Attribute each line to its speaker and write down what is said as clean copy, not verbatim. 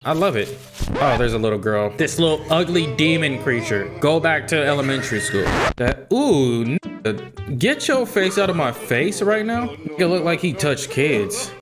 Speaker 1: I love it. Oh, there's a little girl. This little ugly demon creature. Go back to elementary school. Ooh, get your face out of my face right now. It look like he touched kids.